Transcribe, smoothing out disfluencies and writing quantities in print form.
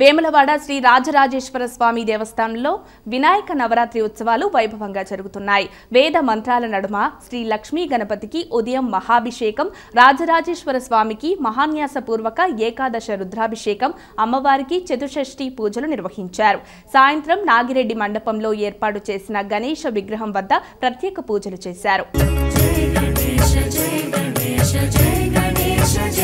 వేములవాడ శ్రీ రాజరాజేశ్వర స్వామి దేవస్థానంలో వినాయక నవరాత్రి ఉత్సవాలు వైభవంగా జరుగుతున్నాయి. వేద మంత్రాల నడుమ శ్రీ లక్ష్మీ గణపతికి ఉదయం మహాభిషేకం, రాజరాజేశ్వర స్వామికి మహాన్యాసపూర్వక ఏకాదశ రుద్రాభిషేకం, అమ్మవారికి చతుషష్ఠి పూజలు నిర్వహించారు. సాయంత్రం నాగిరెడ్డి మండపంలో ఏర్పాటు చేసిన గణేశ విగ్రహం వద్ద ప్రత్యేక పూజలు చేశారు.